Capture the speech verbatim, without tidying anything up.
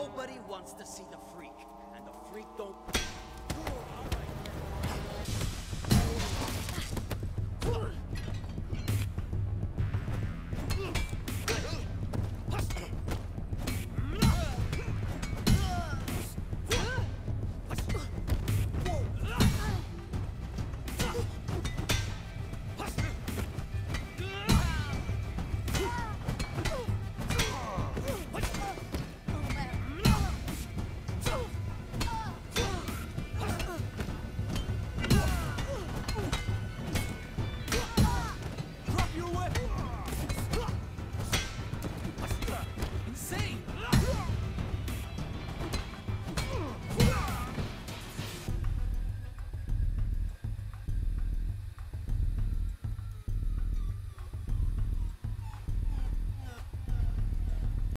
Nobody wants to see the freak, and the freak don't... Oh, all right.